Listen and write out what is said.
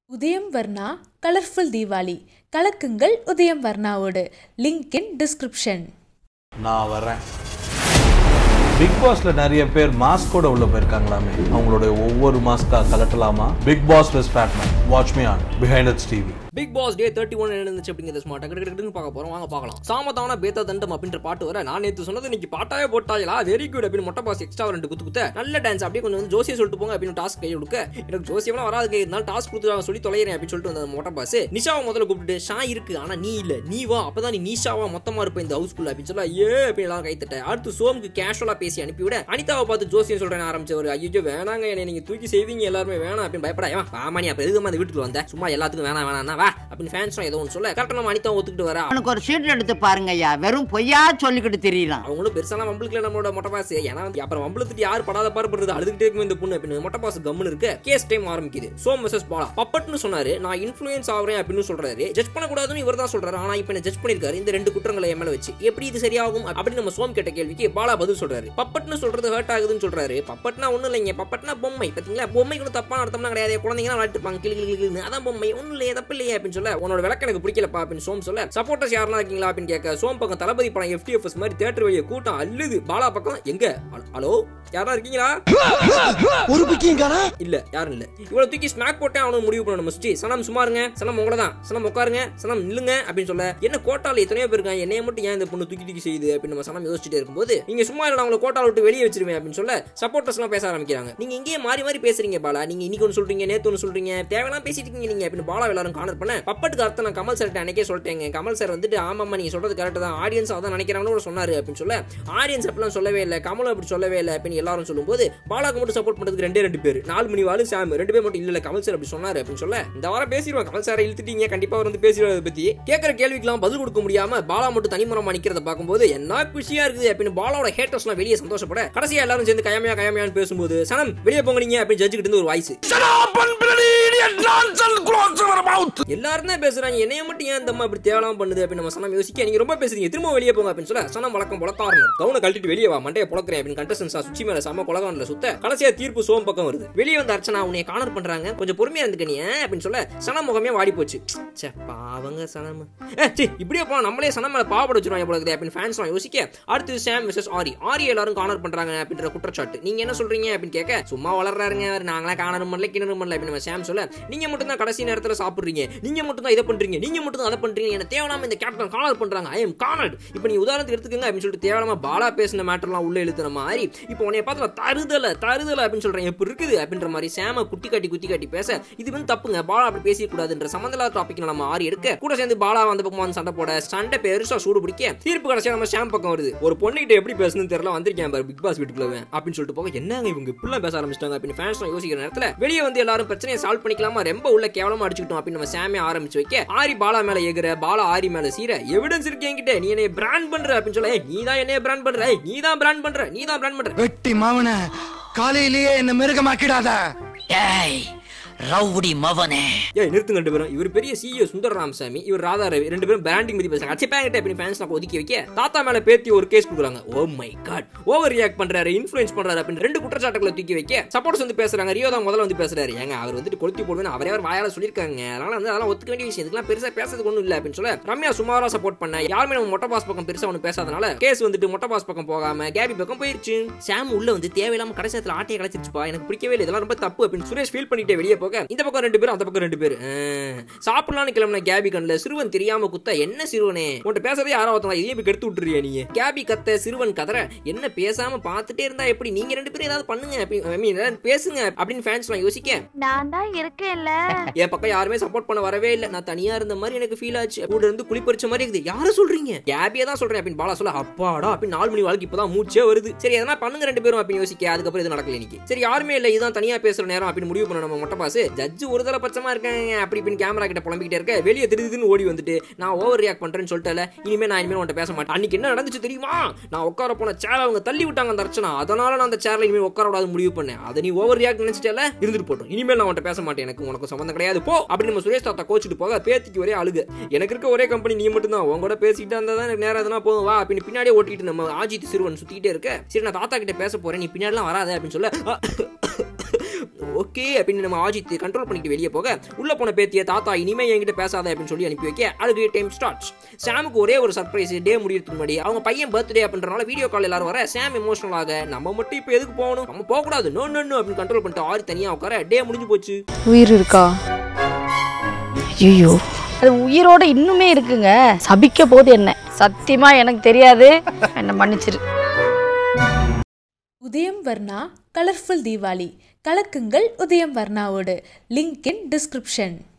உதயம் வர்ணா கலர்ஃபுல் தீபாவளி கலக்குங்கள் உதயம் வர்ணாவோடு. Link in description. நான் வரேன். பிக் பாஸ்ல நிறைய பேர் மாஸ்கோட உள்ள போயிருக்காங்களாமே, அவங்களோட ஒவ்வொரு மாஸ்கா கலட்டலாமா? Bigg Boss with Fatman. Watch me on Behindwoods TV. Biggboss Day 31 நடந்துச்சு அப்படிங்கறது ஸ்மார்ட் டக்கு பார்க்க போறோம். வாங்க பார்க்கலாம். சாமதான பேத்த தண்டம் அப்படின்ற பாட்டு வர நான் நேத்து சொன்னது இன்னைக்கு பாட்டாயே போட்டாயலா வெரி குட் அப்படின்னு மொட்டை பாஸ் எக்ஸ்ட்ரா ரெண்டு குத்து நல்ல டான்ஸ் அப்படியே கொஞ்சம் வந்து ஜோசியை சொல்லிட்டு போங்க அப்படின்னு டாஸ்க் கை கொடுக்க எனக்கு ஜோசியெல்லாம் வராது இருந்தாலும் டாஸ்க் கொடுத்து சொல்லி தொலைகிறேன் அப்படின்னு சொல்லிட்டு வந்த மொட்டை பாஸ் நிஷாவை முதல்ல கூப்பிட்டு ஷா இருக்கு ஆனா நீ இல்ல நீ வா அப்பதான் நீ நிஷாவா மொத்தமா இருப்ப இந்த ஹவுஸ்குள்ள அப்படின்னு சொல்ல அப்படின்னு எல்லாம் கைத்தட்ட அடுத்து சோமுக்கு கேஷுவலா பேசி அனுப்பிவிட அனிதாவை பார்த்து ஜோசியம் சொல்றேன் ஆரம்பிச்சவர் ஐயோ வேணாங்க என்ன நீங்க தூக்கி செய்வீங்க எல்லாருமே வேணாம் அப்படின்னு பயப்படாயா ஆமானி அப்ப எதுக்கு அந்த வீட்டுக்கு வந்த சும்மா எல்லாத்துக்கும் வேணாம் வேணாம் வா அப்படின்னு ஃபேன்ஸ் ஏதோ ஒன்று சொல்ல கரெக்டாக நம்ம அனிதா ஒத்துக்கிட்டு வரா அவனுக்கு ஒரு சீட் எடுத்து பாருங்க ஐயா வெறும் பொய்யா சொல்லிக்கிட்டு தெரியலாம் அவங்களும் பெருசாலாம் வம்பளுக்குல நம்மளோட மொட்டை பாஸ் ஏன்னா அப்புறம் வம்பளத்துட்டு யார் படாத பாடுறது அழுதுகிட்டே இருக்கும் இந்த பொண்ணு அப்படின்னு மொட்டை பாஸ் கம்முன்னு இருக்கு கேஸ் டைம் ஆரம்பிக்குது சோம் வெர்சஸ் பாலா பப்பட்னு சொன்னாரு நான் இன்ஃப்ளூயன்ஸ் ஆகிறேன் அப்படின்னு சொல்றாரு ஜட்ஜ் பண்ணக்கூடாதுன்னு இவர் தான் சொல்றாரு ஆனா இப்ப ஜட்ஜ் பண்ணிருக்காரு இந்த ரெண்டு குற்றங்களை என் மேல வச்சு எப்படி இது சரியாகும் அப்படின்னு நம்ம சோம் கேட்ட கேள்விக்கு பாலா பதில் சொல்றாரு பப்பட்னு சொல்றது ஹர்ட் ஆகுதுன்னு சொல்றாரு பப்பட்னா ஒண்ணு இல்லைங்க பப்பட்னா பொம்மை பாத்தீங்களா பொம்மை கூட தப்பான அர்த்தம்னா கிடையாது குழந்தைங்க விளையாட்டு இருப்பாங்க கிளி அதான் பொம்மை ஒண்ணு இல்லையே தப்பு இல்லையே அப்படின்னு சொல்ல உன்னோட விளக்கம் எனக்கு பிடிக்கலப்பா அப்படின்னு சோம் சொல்ல சப்போர்ட்டர்ஸ் யாரெல்லாம் இருக்கீங்களா அப்படின்னு கேட்க சோம் பக்கம் தளபதி படம் FTFS மாதிரி தியேட்டர் வெளியே கூட்டம் அல்லுது பாலா பக்கம் எங்க ஹலோ யாரா இருக்கீங்களா ஒரு பிக்கிங்கடா இல்ல யாரும் இல்ல இவ்வளவு தூக்கி ஸ்மாக் போட்டே அவனுக்கு முடிவு பண்ணணும் முஸ்டி சனம் சும்மா இருங்க சனம் உங்கள தான் சனம் உட்காருங்க சனம் நில்லுங்க அப்படின்னு சொல்ல என்ன கோட்டால எத்தனையோ பேர் இருக்காங்க என்னைய மட்டும் ஏன் இந்த பொண்ணு தூக்கி தூக்கி செய்யுது அப்படின்னு நம்ம சனம் யோசிச்சுட்டே இருக்கும்போது நீங்க சும்மா இல்ல அவங்களை கோட்டால விட்டு வெளியே வச்சிருவேன் அப்படின்னு சொல்ல சப்போர்ட்டர்ஸ் எல்லாம் பேச ஆரம்பிக்கிறாங்க நீங்க இங்கேயே மாறி மாறி பேசுறீங்க பாலா நீங்க இன்னைக்கு ஒன்று சொல்றீங்க நேத்து ஒன்று சொல்றீங்க தேவையெல்லாம் பேசிட்டு இருக்கீங்க நீங்க அப்படின்னு பாலா எல்லாரும் கார்னர் பண்ண பப்பட்டுக்கு அர்த்தம் நான் கமல் சார் அன்னைக்கே சொல்லிட்டேங்க கமல் சார் வந்துட்டு ஆமாம்மா நீங்க சொல்றது கரெக்ட் தான் ஆடியன்ஸ் அதான் நினைக்கிறாங்கன்னு சொன்னாரு அப்படின்னு சொல்ல ஆடியன்ஸ் அப்படிலாம் சொல்லவே இல்லை கமலும் அப்படி சொல்லவே இல்லை அப்படின்னு எல்லாரும் சொல்லும்போது பாலாக்கு மட்டும் சப்போர்ட் பண்றதுக்கு ரெண்டு பேர் 4 மணி வாழு சாம் 2 பேர் மட்டும் இல்ல கமல் சார் அப்படி சொன்னாரு அப்படின்னு சொல்ல இந்த வாரம் பேசிடுவாங்க கமல் சாரை இழுத்துட்டீங்க கண்டிப்பா அவர் வந்து பேசிடுவார் பத்தி கேட்கற கேள்விக்கெல்லாம் பதில் கொடுக்க முடியாம பாலா மட்டும் தனிமரமா நிக்கிறத பார்க்கும்போது என்ன குஷியா இருக்குது அப்படின்னு பாலாவோட ஹேட்டர்ஸ் எல்லாம் வெளியே சந்தோஷப்பட கடைசியா எல்லாரும் சேர்ந்து கயமையான்னு பேசும்போது சனம் வெளியே போங்க அப்படின்னு ஜட்ஜுக்கிட்டு இருந்து ஒரு வாய்ஸ் எல்லாரும் தான் பேசுறாங்க என்னைய மட்டும் ஏன் இந்த அம்மா இப்படி தேவலாம் பண்ணுது அப்படின்னு நம்ம சனம் யோசிக்க நீங்க ரொம்ப பேசுறீங்க திரும்ப வெளியே போங்க அப்படின்னு சொல்ல சனம் வழக்கம் போல காரணம் கவுனை கழட்டிட்டு வெளியே வா மண்டையை புலக்கிறேன் அப்படின்னு கண்டஸ்டன்ஸ் சுச்சி மேல சம கொலகான்ல சுத்த கடைசியா தீர்ப்பு சோம் பக்கம் வருது வெளியே வந்து அர்ச்சனா உன்னை கார்னர் பண்றாங்க கொஞ்சம் பொறுமையா இருந்துக்க நீ அப்படின்னு சொல்ல சனம் முகமே வாடி போச்சு பாவங்க சனம் இப்படியே போனா நம்மளே சனம் மேல பாவப்பட வச்சிருவாங்க போல இருக்குது அப்படின்னு ஃபேன்ஸ் யோசிக்க அடுத்து சாம் வெர்சஸ் ஆரி எல்லாரும் கார்னர் பண்றாங்க அப்படின்ற குற்றச்சாட்டு நீங்க என்ன சொல்றீங்க அப்படின்னு கேட்க சும்மா வளர்றாருங்க நாங்களா கார்னர் பண்ணல கிணறு பண்ணல அப்படின்னு நம்ம சாம் சொல்ல நீங்க மட்டும் தான் கடைசி நேரத்துல சாப்பிடுறீங்க நீங்க மட்டும் தான் இதை பண்றீங்க நீங்க மட்டும் தான் அதை பண்றீங்க என்ன தேவையில்லாம இந்த கேப்டன் கார்னர் பண்றாங்க ஐ எம் கார்னர்ட் இப்போ நீ உதாரணத்துக்கு எடுத்துக்கங்க அப்படின்னு சொல்லிட்டு தேவையில்லாம பாலா பேசின மேட்டர்லாம் உள்ள இழுத்துற மாதிரி இப்போ உன்னை பார்த்து தருதல அப்படின்னு சொல்றேன் எப்படி இருக்குது அப்படின்ற மாதிரி சாம குத்தி காட்டி பேச இது வந்து தப்புங்க பாலா அப்படி பேசிக்க கூடாதுன்ற சம்பந்தமில்லாத டாபிக் நம்ம ஆரி எடுக்க கூட சேர்ந்து பாலா அந்த பக்கம் வந்து சண்டை போட சண்டை பெருசா சூடு பிடிக்க தீர்ப்பு கடைசியா நம்ம சாம் பக்கம் வருது ஒரு பொண்ணுகிட்ட எப்படி பேசணும்னு தெரியல வந்திருக்கேன் பாரு பிக் பாஸ் வீட்டுக்குள்ள அப்படின்னு சொல்லிட்டு போக என்னங்க இவங்க இப்படிலாம் பேச ஆரம்பிச்சிட்டாங்க அப்படின்னு ஃபேன்ஸ் யோசிக்கிற நேரத்துல வெளியே வந்து எல்லாரும் பிரச்சனையை சால்வ் பண்ணிக்கலாமா ரொம்ப உள்ள கேவலமா அடிச்சுக்கிட்டோம் அப்படின்னு நம்ம சாமே ஆரம்பிச்சு வைக்க ஆரி பாலா மேல ஏகுற பாலா ஆரி மேல சீர எவிடன்ஸ் இருக்கு என்கிட்ட நீ என்னை பிராண்ட் பண்ற அப்படின்னு சொல்ல நீ தான் என்னைய பிராண்ட் பண்ற நீ தான் பிராண்ட் பண்ற வெட்டி மாவன காலையிலேயே என்ன மிருகமாக்கிடாத டேய் ரவுடி மவனே நிறுத்துங்க ரெண்டு பேரும் இவர் பெரிய CEO சுந்தர ராமசாமி இவர் ராதா ரவி ரெண்டு பேரும் பிராண்டிங் பத்தி பேசுறாங்க அச்சப்பாங்கிட்ட அப்படின்னு ஃபேன்ஸ் ஒதுக்கி வைக்க தாத்தா மேல பேத்தி ஒரு கேஸ் கொடுக்குறாங்க oh my god overreact பண்றாரு இன்ஃப்ளூயன்ஸ் பண்றாரு அப்படின்னு ரெண்டு குற்றச்சாட்டுகளை தூக்கி வைக்க சப்போர்ட்ஸ் வந்து பேசுறாங்க ரியோ தான் முதல்ல வந்து பேசுறாரு ஏங்க அவர் வந்துட்டு கொளுத்தி போடுவேன் அவரே வாயால சொல்லியிருக்காங்க அதனால வந்து அதெல்லாம் ஒத்துக்க வேண்டிய விஷயம் இதுக்கெல்லாம் பெருசா பேசுறதுக்கு ஒன்றும் இல்லை அப்படின்னு சொல்ல ரம்யா சுமாரா சப்போர்ட் பண்ண யாருமே நம்ம மொட்டை பாஸ் பக்கம் பெருசா ஒன்று பேசாதனால கேஸ் வந்துட்டு மொட்டை பாஸ் பக்கம் போகாம கேபி பக்கம் போயிருச்சு சாம் உள்ள வந்து தேவையில்லாம கடைசியத்துல ஆட்டையை கலைச்சிருச்சுப்பா எனக்கு பிடிக்கவே இல்லை இதெல்லாம் ரொம்ப தப்பு அப்படின்னு சுரேஷ் ஃபீல் பண்ணிட்டே வெளியே போக இந்த பக்கம் ரெண்டு அந்த பக்கம் 2 பேர் சாப்பிடலான்னு கிளம்பின கேபி கண்ணுல சிறுவன் தெரியாம குத்த என்ன சிறுவனே உன்கிட்ட பேசுறதே யாரோ ஒருத்தவங்க இதையும் போய் கெடுத்து விட்டுறியா நீ கேபி கத்த சிறுவன் கதற என்ன பேசாம பார்த்துட்டே இருந்தா எப்படி நீங்க 2 பேரும் ஏதாவது பண்ணுங்க பேசுங்க அப்படின்னு ஃபேன்ஸ் எல்லாம் யோசிக்க நான் தான் இருக்கேன்ல என் பக்கம் யாருமே சப்போர்ட் பண்ண வரவே இல்லை நான் தனியா இருந்த மாதிரி எனக்கு ஃபீல் ஆச்சு கூட இருந்து குளிப்பறிச்ச மாதிரி இருக்குது யார சொல்றீங்க கேபியா தான் சொல்றேன் அப்படின்னு பாலா சொல்ல அப்பாடா அப்படின்னு 4 மணி வாழ்க்கை இப்பதான் மூச்சே வருது சரி எதனா பண்ணுங்க 2 பேரும் அப்படின்னு யோசிக்க அதுக்கப்புறம் இது நடக்கல இன்னைக்கு சரி யாருமே இல்லை இதுதான் தனியா பேசுற நேரம் அப்படின்னு முடிவு பண்ண நம்ம மொட்டை பாஸ் ஜட்ஜ் ஒரு பட்சமா இருக்காங்க அப்படி இப்படி கேமரா கிட்ட புலம்பிக்கிட்டே இருக்க வெளியே திடீர்னு ஓடி வந்துட்டு நான் ஓவர் ரியாக்ட் பண்றேன்னு சொல்லிட்டல இனிமே நான் இனிமேல் உன்கிட்ட பேச மாட்டேன் அன்னைக்கு என்ன நடந்துச்சு தெரியுமா நான் உட்கார போன சேரை அவங்க தள்ளி விட்டாங்க அந்த அர்ச்சனா அதனால நான் அந்த சேர்ல இனிமேல் உட்கார விடாது முடிவு பண்ணேன் அதை நீ ஓவர் ரியாக்ட் நினைச்சிட்டல இருந்துட்டு போட்டோம் இனிமேல் நான் உன்கிட்ட பேச மாட்டேன் எனக்கு உனக்கு சம்பந்தம் கிடையாது போ அப்படின்னு நம்ம சுரேஷ் தாத்தா கோச்சிட்டு போக பேத்திக்கு ஒரே அழுக எனக்கு இருக்க ஒரே கம்பெனி நீ மட்டும் தான் உங்க கூட பேசிட்டு இருந்தா தான் எனக்கு நேரம் எதனா போதும் வா அப்படின்னு பின்னாடியே ஓட்டிட்டு நம்ம ஆஜித் சிறுவன் சுத்திக்கிட்டே இருக்க சரி நான் தாத்தா கிட்ட பேச போறேன் நீ பின்னாடிலாம் வராத அப்படின்னு சொல்ல ஓகே அப்படின்னு நம்ம ஆஜித் கண்ட்ரோல் பண்ணிட்டு வெளியே போக உள்ள போன பேத்திய தாத்தா இனிமே என்கிட்ட பேசாத அப்படின்னு சொல்லி அனுப்பி வைக்க அதுக்கு டைம் ஸ்டார்ட்ஸ். சாமுக்கு ஒரே ஒரு சர்ப்ரைஸ் டே முடியறதுக்கு முன்னாடி அவங்க பையன் பர்த்டே அப்படின்றனால வீடியோ கால் எல்லாரும் வர சாம் எமோஷனல் ஆக நம்ம மட்டும் இப்போ எதுக்கு போகணும், நம்ம போக கூடாது, நோ நோ நோ அப்படின்னு கண்ட்ரோல் பண்ணிட்டு ஆரி தனியா உட்கார டே முடிஞ்சு போச்சு. உயிர் இருக்கா? ஐயோ, அது உயிரோட இன்னுமே இருக்குங்க. சபிக்க போது என்ன சத்தியமா எனக்கு தெரியாது, என்ன மன்னிச்சிரு. உதயம் வர்ணா கலர்ஃபுல் தீபாவளி கலக்குங்கள் உதயம் வர்ணாவோடு. Link in description.